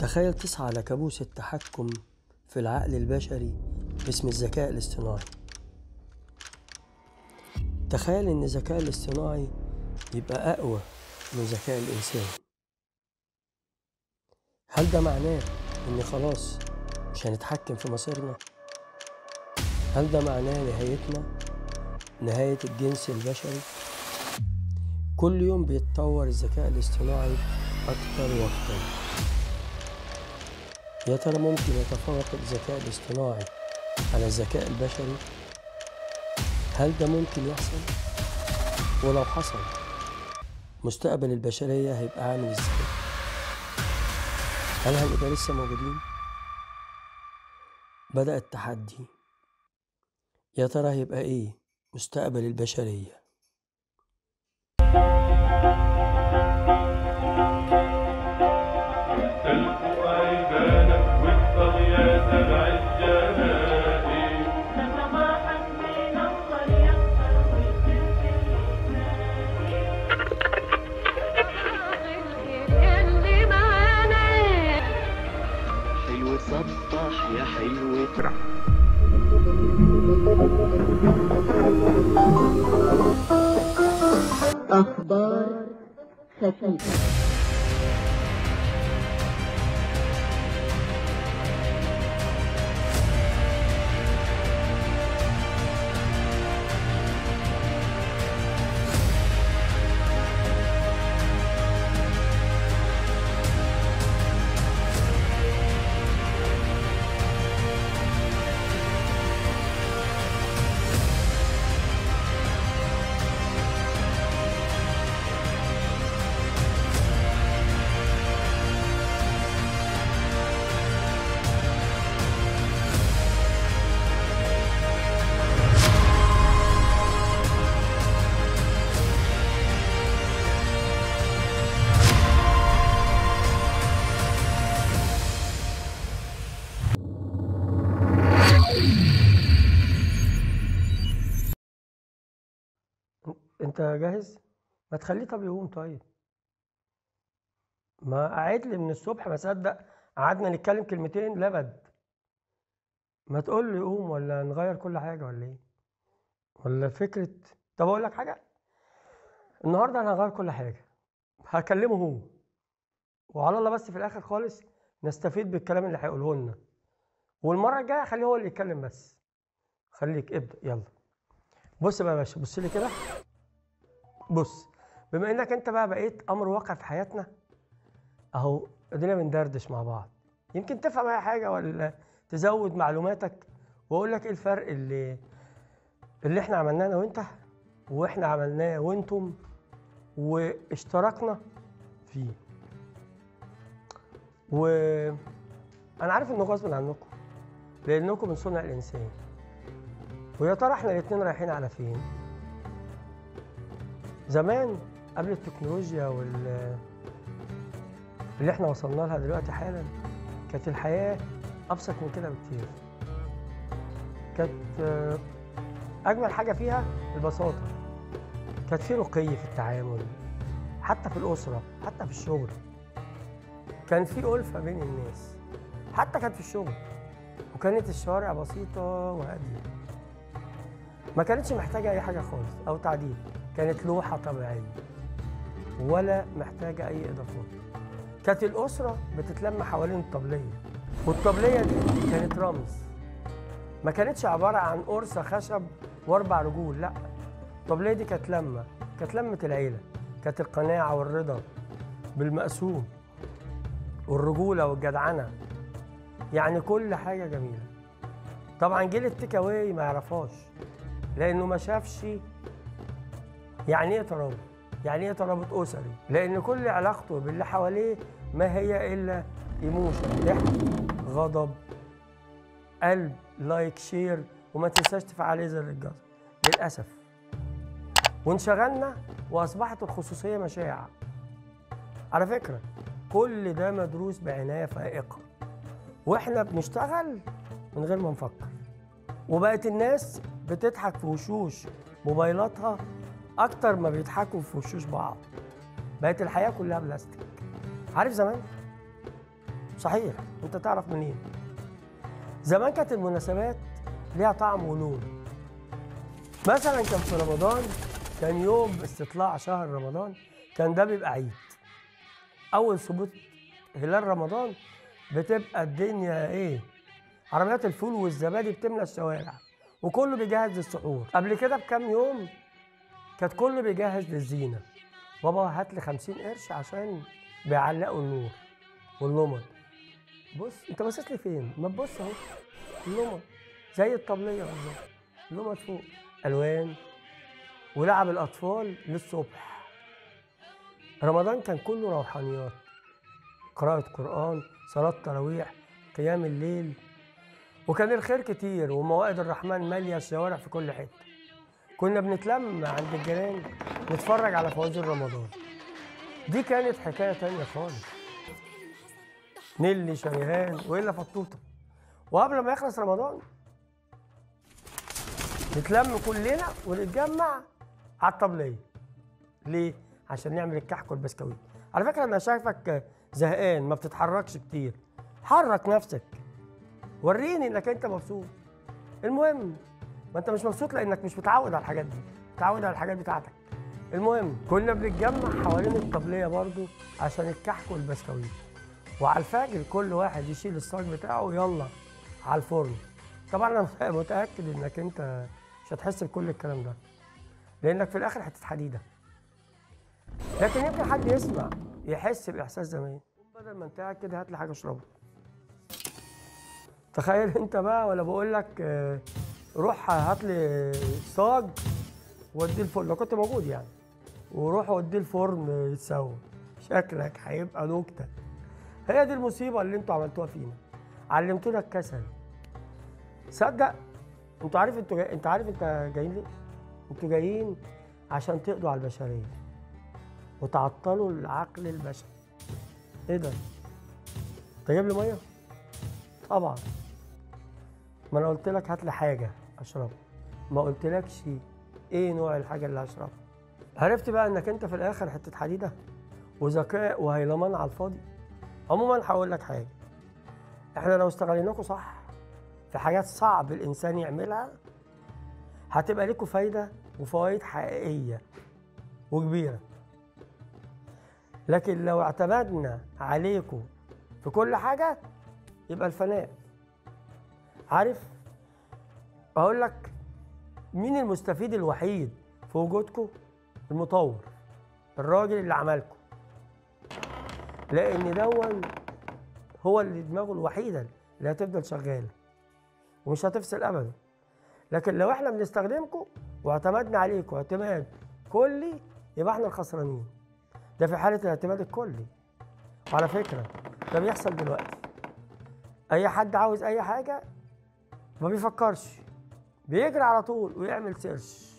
تخيل تصحى على كابوس التحكم في العقل البشري باسم الذكاء الاصطناعي. تخيل إن الذكاء الاصطناعي يبقى أقوى من ذكاء الإنسان. هل ده معناه إن خلاص مش هنتحكم في مصيرنا؟ هل ده معناه نهايتنا؟ نهاية الجنس البشري؟ كل يوم بيتطور الذكاء الاصطناعي أكتر وأكتر. يا ترى ممكن يتفوق الذكاء الاصطناعي على الذكاء البشري؟ هل ده ممكن يحصل؟ ولو حصل مستقبل البشرية هيبقى عامل ازاي؟ هل هنبقى لسه موجودين؟ بدأ التحدي. يا ترى هيبقى ايه مستقبل البشرية؟ صبح يا حلو أخبار خفيفة. انت جاهز؟ ما تخليه طب يقوم. طيب ما قاعد لي من الصبح، ما صدق قعدنا نتكلم كلمتين لبد. ما تقول لي قوم، ولا نغير كل حاجه ولا ايه؟ ولا فكره. طب اقول لك حاجه، النهارده انا هغير كل حاجه، هكلمه هو وعلى الله، بس في الاخر خالص نستفيد بالكلام اللي هيقوله لنا، والمره الجايه خليه هو اللي يتكلم بس. خليك ابدا، يلا. بص بقى يا باشا، بص لي كده. بص، بما انك انت بقى بقيت امر واقع في حياتنا اهو، ادينا بندردش مع بعض، يمكن تفهم اي حاجه ولا تزود معلوماتك، واقول لك ايه الفرق اللي احنا عملناه انا وانت، واحنا عملناه وانتم، واشتركنا فيه. وانا عارف انه غصب عنكم، لانكم من صنع الانسان. ويا ترى احنا الاتنين رايحين على فين؟ زمان قبل التكنولوجيا اللي احنا وصلنا لها دلوقتي حالا، كانت الحياة أبسط من كده بكتير. كانت أجمل حاجة فيها البساطة. كانت في رقي في التعامل، حتى في الأسرة، حتى في الشغل. كان في ألفة بين الناس، حتى كانت في الشغل. وكانت الشوارع بسيطة وهادية، ما كانتش محتاجة أي حاجة خالص أو تعديل. كانت لوحة طبيعية ولا محتاجة أي إضافات. كانت الأسرة بتتلم حوالين الطبلية، والطبلية دي كانت رمز. ما كانتش عبارة عن قرصة خشب واربع رجول، لا. الطبلية دي كانت لمة العيلة. كانت القناعة والرضا بالمقسوم، والرجولة والجدعنة، يعني كل حاجة جميلة. طبعا جيل التيك اواي ما يعرفهاش، لأنه ما شافش يعني ايه ترابط، يعني ايه ترابط أسري، لأن كل علاقته باللي حواليه ما هي إلا ايموشن، ضحك، غضب، قلب، لايك، شير، وما تنساش تفعل عليه زر الجرس. للأسف وانشغلنا وأصبحت الخصوصية مشاع. على فكرة كل ده مدروس بعناية فائقة، واحنا بنشتغل من غير ما نفكر. وبقت الناس بتضحك في وشوش موبايلاتها اكتر ما بيضحكوا في وشوش بعض. بقت الحياه كلها بلاستيك. عارف زمان صحيح، انت تعرف منين؟ زمان كانت المناسبات ليها طعم ولون. مثلا كان في رمضان، كان يوم استطلاع شهر رمضان، كان ده بيبقى عيد. اول ثبوت هلال رمضان بتبقى الدنيا ايه؟ عربيات الفول والزبادي بتملى الشوارع وكله بيجهز للسحور. قبل كده بكام يوم كانت كله بيجهز للزينه. بابا هات لي 50 قرش عشان بيعلقوا النور واللمض. بص انت باصص لي فين؟ ما تبص اهو، اللمض زي الطبليه بالظبط، اللمض فوق الوان، ولعب الاطفال للصبح. رمضان كان كله روحانيات، قراءه قران، صلاه تراويح، قيام الليل، وكان الخير كتير وموائد الرحمن ماليه الشوارع في كل حته. كنا بنتلم عند الجيران نتفرج على فوازير رمضان. دي كانت حكايه تانيه خالص. نيلي شريهان والا فطوطه. وقبل ما يخلص رمضان نتلم كلنا ونتجمع على الطبليه. ليه؟ عشان نعمل الكحك والبسكويت. على فكره انا شايفك زهقان ما بتتحركش كتير، حرك نفسك، وريني انك انت مبسوط. المهم ما انت مش مبسوط لانك مش متعود على الحاجات دي، متعود على الحاجات بتاعتك. المهم كنا بنتجمع حوالين الطبليه برضو عشان الكحك والبسكويت، وعلى الفجر كل واحد يشيل الصاج بتاعه ويلا على الفرن. طبعا انا متاكد انك انت مش هتحس بكل الكلام ده لانك في الاخر حته حديده، لكن يمكن حد يسمع يحس باحساس زمان. بدل ما انت قاعد كده هات لي حاجه اشربها. تخيل انت بقى، ولا بقول لك روح هات لي صاج واديه الفرن لو كنت موجود يعني، وروح وديه الفرن يتسوى، شكلك هيبقى نكته. هي دي المصيبه اللي انتوا عملتوها فينا، علمتونا الكسل. صدق انت عارف انت جايين ليه؟ انتوا جايين عشان تقضوا على البشريه وتعطلوا العقل البشري. ايه ده؟ انت جايب لي ميه؟ طبعا. ما انا قلت لك هات لي حاجه اشربها، ما قلتلكش ايه نوع الحاجه اللي هشربها. عرفت بقى انك انت في الاخر حته حديده وذكاء وهيلمان على الفاضي. عموما هقول لك حاجه، احنا لو استغليناكم صح في حاجات صعب الانسان يعملها هتبقى لكم فايده وفوائد حقيقيه وكبيره. لكن لو اعتمدنا عليكم في كل حاجه يبقى الفناء. عارف اقول لك مين المستفيد الوحيد في وجودكم؟ المطور، الراجل اللي عملكم، لان دون هو اللي دماغه الوحيده اللي هتفضل شغاله ومش هتفصل ابدا. لكن لو احنا بنستخدمكم واعتمدنا عليكم اعتماد كلي يبقى احنا الخسرانين. ده في حاله الاعتماد الكلي. وعلى فكره ده بيحصل دلوقتي، اي حد عاوز اي حاجه ما بيفكرش، بيجري على طول ويعمل سيرش.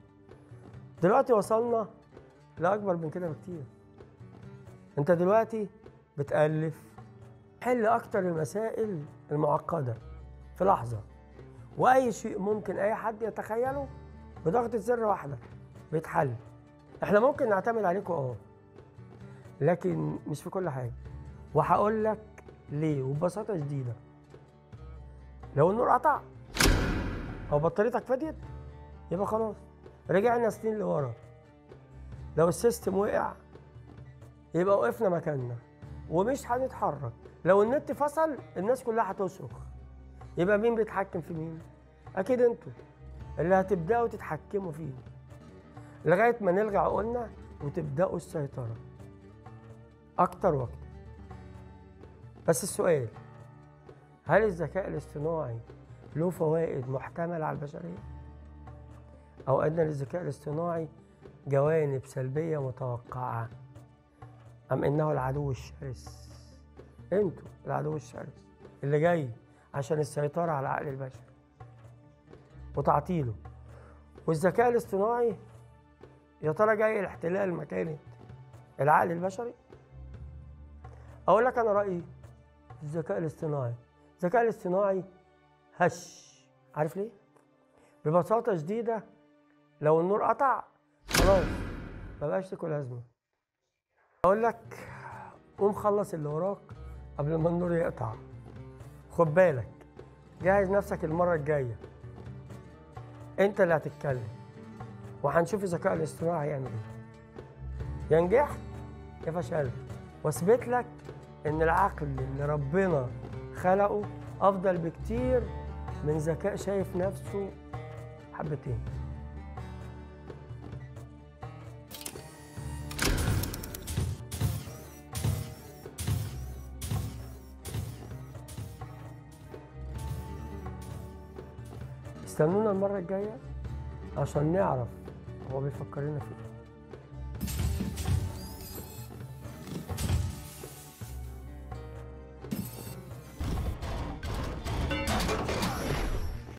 دلوقتي وصلنا لاكبر من كده بكتير. انت دلوقتي بتألف حل اكتر المسائل المعقده في لحظه، واي شيء ممكن اي حد يتخيله بضغطه زر واحده بيتحل. احنا ممكن نعتمد عليكم لكن مش في كل حاجه، وهقول لك ليه وببساطه شديده. لو النور قطع او بطاريتك فضيت يبقى خلاص رجعنا سنين لورا. لو السيستم وقع يبقى وقفنا مكاننا ومش هنتحرك. لو النت فصل الناس كلها هتصرخ. يبقى مين بيتحكم في مين؟ اكيد انتوا اللي هتبداوا تتحكموا فيه لغايه ما نلغي عقولنا وتبداوا السيطره اكتر واكتر. بس السؤال، هل الذكاء الاصطناعي له فوائد محتمله على البشريه؟ او ان للذكاء الاصطناعي جوانب سلبيه متوقعه؟ ام انه العدو الشرس؟ انتوا العدو الشرس اللي جاي عشان السيطره على العقل البشري وتعطيله. والذكاء الاصطناعي يا ترى جاي لاحتلال مكانه العقل البشري؟ اقول لك انا رايي في الذكاء الاصطناعي. الذكاء الاصطناعي هش. عارف ليه؟ ببساطه شديده لو النور قطع خلاص ما بقاش لكم لازمه. اقول لك قوم خلص اللي وراك قبل ما النور يقطع. خد بالك، جهز نفسك المرة الجاية، انت اللي هتتكلم وهنشوف الذكاء الاصطناعي هيعمل ايه. يا نجحت يا فشلت، واثبت لك ان العقل اللي ربنا خلقه افضل بكتير من ذكاء شايف نفسه حبتين. استنونا المرة الجاية عشان نعرف هو بيفكر لنا في ايه.